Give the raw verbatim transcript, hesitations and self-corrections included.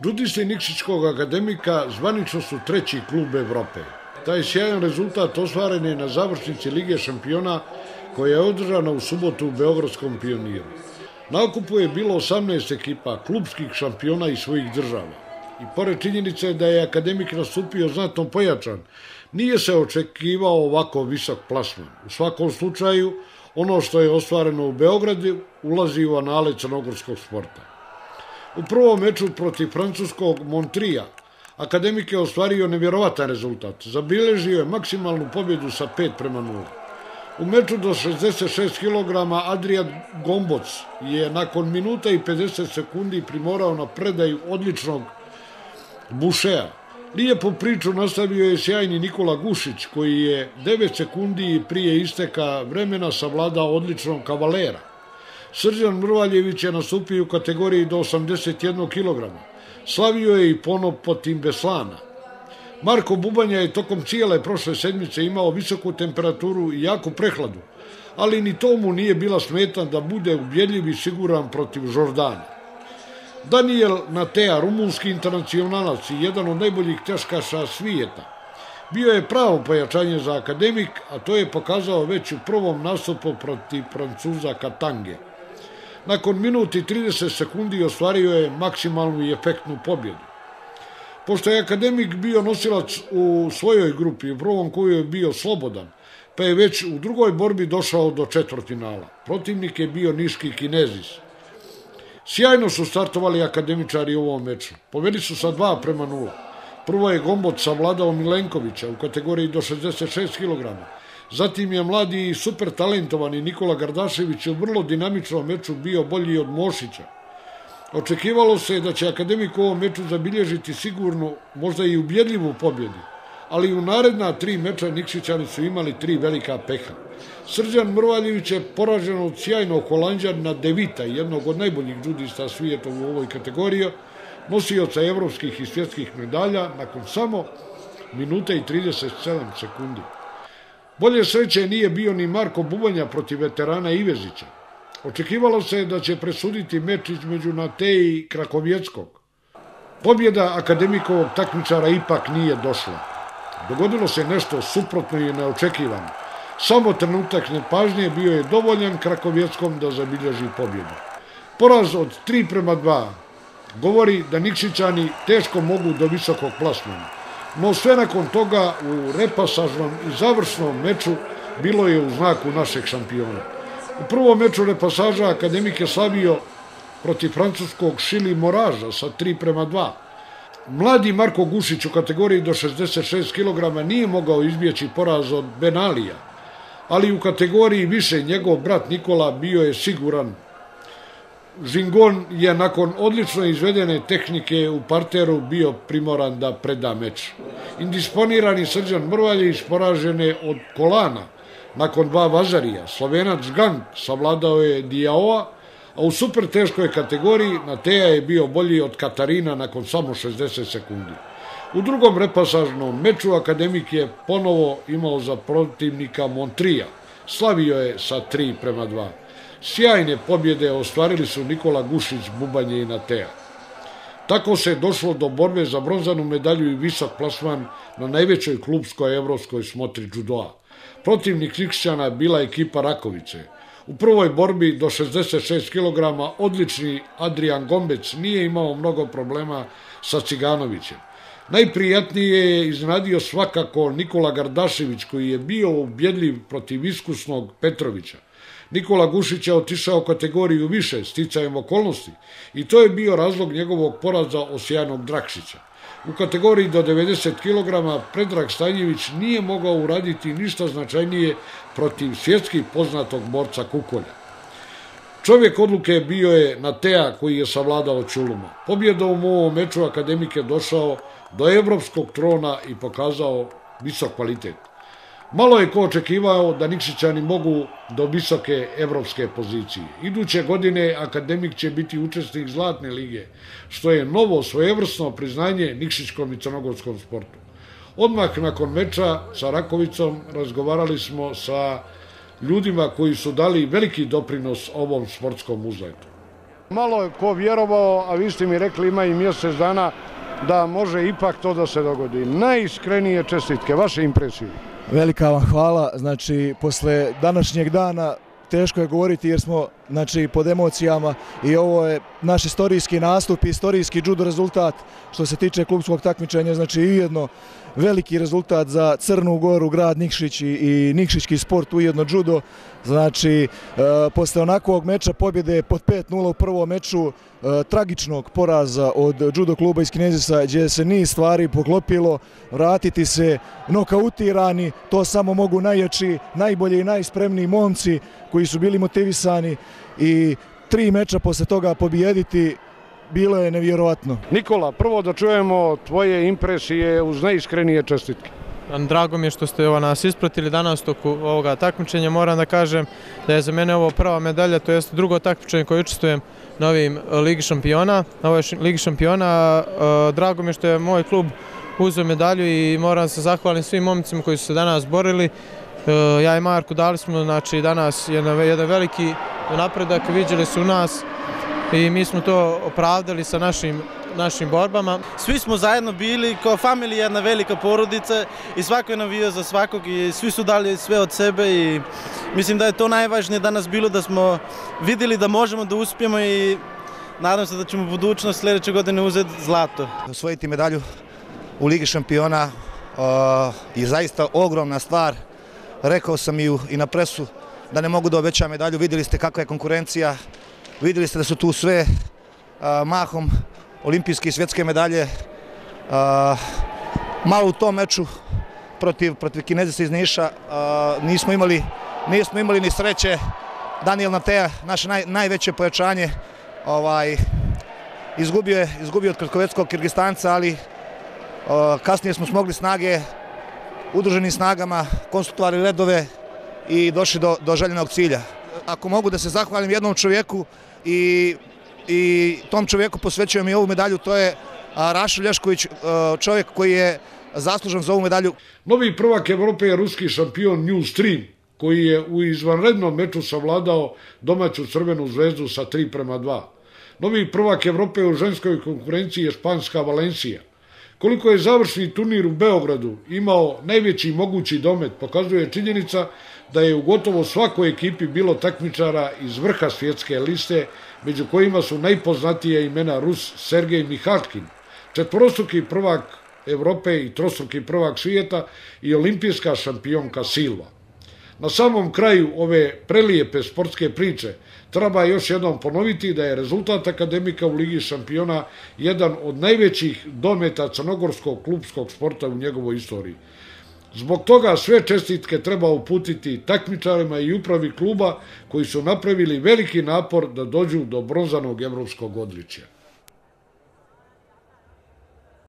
Džudisti Nikšićkog akademika zvanično su treći klub Evrope. Taj sjajan rezultat ostvaren je na završnici Lige šampiona koja je održana u subotu u Beogradskom Pioniru. Na okupu je bilo osamnaest ekipa klubskih šampiona iz svojih država. I pored činjenice da je akademik nastupio znatno pojačan, nije se očekivao ovako visok plasman. U svakom slučaju, ono što je ostvareno u Beogradu ulazi u anale crnogorskog sporta. U prvom meču protiv francuskog Montrija akademik je ostvario nevjerovatan rezultat. Zabilježio je maksimalnu pobjedu sa pet prema nula. U meču do šezdeset šest kilograma Adrian Gomboc je nakon minuta i pedeset sekundi primorao na predaju odličnog Bušea. Lijepu priču nastavio je sjajni Nikola Gušić koji je devet sekundi prije isteka vremena savladao odličnog Kavalera. Srđan Mrvaljević je nastupio u kategoriji do osamdeset jednog kilograma. Slavio je i ponop protiv Beslana. Marko Bubanja je tokom cijele prošle sedmice imao visoku temperaturu i jaku prehladu, ali ni tomu nije bila smetna da bude ubjedljiv i siguran protiv Žordana. Daniel Natea, rumunski internacionalac i jedan od najboljih teškaša svijeta, bio je pravo pojačanje za akademik, a to je pokazao već u prvom nastupu protiv Francuza Katange. Nakon minuti i trideset sekundi ostvario je maksimalnu i efektnu pobjedu. Pošto je akademik bio nosilac u svojoj grupi, u prvom koju je bio slobodan, pa je već u drugoj borbi došao do četvrtfinala. Protivnik je bio niški Kinezis. Sjajno su startovali akademičari u ovom meču. Pobedili su sa dva prema nula. Prvo je Gomboc savladao Milenkovića u kategoriji do šezdeset šest kilograma. Zatim je mladi i super talentovani Nikola Gardašević u vrlo dinamičnom meču bio bolji od Mošića. Očekivalo se da će akademik u ovom meču zabilježiti sigurno, možda i ubjedljivu pobjedu, ali u naredna tri meča Nikšićani su imali tri velika peha. Srđan Mrvaljević je poražen od sjajnog Holanđana Devita, jednog od najboljih džudista svijeta u ovoj kategoriji, nosioca evropskih i svjetskih medalja, nakon samo minuta i trideset sedam sekundi. Bolje sreće nije bio ni Marko Bubanja protiv veterana Ivezića. Očekivalo se da će presuditi meč između Nateji i Krakovjeckog. Pobjeda akademikovog takmičara ipak nije došla. Dogodilo se nešto suprotno i neočekivano. Samo trenutak nepažnje bio je dovoljan Krakovjeckom da zabilježi pobjedu. Poraz od tri prema dva govori da Nikšićani teško mogu do visokog plasmana. No sve nakon toga u repasažnom i završnom meču bilo je u znaku našeg šampiona. U prvom meču repasaža akademik je slavio protiv francuskog Šili Moraža sa tri prema dva. Mladi Marko Gušić u kategoriji do šezdeset šest kilograma nije mogao izbjeći poraz od Benalija, ali u kategoriji više njegov brat Nikola bio je siguran. Žingon je nakon odlično izvedene tehnike u parteru bio primoran da preda meč. Indisponirani Srđan Mrvaljević poražen je od kolana nakon dva vazarija. Slovenac Gang savladao je Diaoa, a u super teškoj kategoriji Natea je bio bolji od Katarina nakon samo šezdeset sekundi. U drugom repasažnom meču akademik je ponovo imao za protivnika Montrija. Slavio je sa tri prema dva. Sjajne pobjede ostvarili su Nikola Gušić, Bubanje i Natea. Tako se došlo do borbe za bronzanu medalju i visok plasman na najvećoj klubskoj evropskoj smotri džudoa. Protivnik Nikšićana bila ekipa Rakovice. U prvoj borbi do šezdeset šest kilograma odlični Adrian Gombec nije imao mnogo problema sa Ciganovićem. Najprijatnije je iznenadio svakako Nikola Gardašević koji je bio ubjedljiv protiv iskusnog Petrovića. Nikola Gušić je otišao u kategoriju više sticajem okolnosti i to je bio razlog njegovog poraza od sjajnog Drakšića. U kategoriji do devedeset kilograma Predrag Stanjević nije mogao uraditi ništa značajnije protiv svjetski poznatog borca Kukolja. Čovjek odluke bio je Natea koji je savladao Čuluma. Pobjedom u ovom meču akademik je došao do evropskog trona i pokazao visok kvalitet. Malo je ko očekivao da Nikšićani mogu do visoke evropske pozicije. Iduće godine akademik će biti učesnik Zlatne lige, što je novo svojevrsno priznanje nikšićkom i crnogorskom sportu. Odmah nakon meča sa Rakovicom razgovarali smo sa ljudima koji su dali veliki doprinos ovom sportskom uzletu. Malo je ko vjerovao, a vi ste mi rekli ima i mjesec dana da može ipak to da se dogodi. Najiskrenije čestitke, vaše impresije. Velika vam hvala, znači posle današnjeg dana teško je govoriti jer smo znači, pod emocijama i ovo je naš istorijski nastup, istorijski judo rezultat što se tiče klubskog takmičenja, znači ujedno veliki rezultat za Crnu Goru, grad Nikšić i nikšićki sport, ujedno judo. Znači, e, posle onakvog meča pobjede pod pet nula u prvom meču, e, tragičnog poraza od judo kluba iz Knezisa gdje se niz stvari poklopilo, vratiti se nokautirani, to samo mogu najjači, najbolji i najspremniji momci koji su bili motivisani i tri meča posle toga pobijediti, bilo je nevjerovatno. Nikola, prvo da čujemo tvoje impresije uz najiskrenije čestitke. Drago mi je što ste nas ispratili danas toku ovoga takmičenja. Moram da kažem da je za mene ovo prva medalja, to jest drugo takmičenje koje učestvujem na ovim Ligi šampiona. Na ovoj Ligi šampiona drago mi je što je moj klub uzeo medalju i moram se zahvaliti svim momcima koji su se danas borili. Ja i Marko dali smo znači, danas jedan veliki napredak, viđali su nas i mi smo to opravdali sa našim našim borbama. Svi smo zajedno bili, kao familija, jedna velika porodica i svako je navijao za svakog i svi su dali sve od sebe i mislim da je to najvažnije danas bilo da smo vidjeli da možemo da uspijemo i nadam se da ćemo u budućnost sljedeće godine uzeti zlato. Osvojiti medalju u Ligi šampiona uh, je zaista ogromna stvar. Rekao sam i, u, i na presu da ne mogu da obećam medalju, vidjeli ste kakva je konkurencija, vidjeli ste da su tu sve uh, mahom olimpijske i svjetske medalje. Uh, malo u tom meču protiv, protiv Kinezisa iz Niša uh, nismo, imali, nismo imali ni sreće. Daniel Nateja, naše naj, najveće pojačanje, ovaj, izgubio je izgubio od kratkovetskog Kirgistanca, ali uh, kasnije smo smogli snage, udruženim snagama, konstitutovali redove i došli do, do željenog cilja. Ako mogu da se zahvalim jednom čovjeku i i tom čovjeku posvećujem i ovu medalju, to je Rašo Lješković, čovjek koji je zaslužan za ovu medalju. Novi prvak Evrope je ruski šampion New Stream, koji je u izvanrednom meču savladao domaću Crvenu zvezdu sa tri prema dva. Novi prvak Evrope u ženskoj konkurenciji je španska Valencija. Koliko je završni turnir u Beogradu imao najveći mogući domet, pokazuje činjenica da je u gotovo svakoj ekipi bilo takmičara iz vrha svjetske liste, među kojima su najpoznatije imena Rus Sergej Mihalkin, četvorostruki prvak Evrope i trostruki prvak svijeta i olimpijska šampionka Silva. Na samom kraju ove prelijepe sportske priče treba još jednom ponoviti da je rezultat akademika u Ligi šampiona jedan od najvećih dometa crnogorskog klubskog sporta u njegovoj istoriji. Zbog toga sve čestitke treba uputiti takmičarima i upravi kluba koji su napravili veliki napor da dođu do bronzanog evropskog odličja.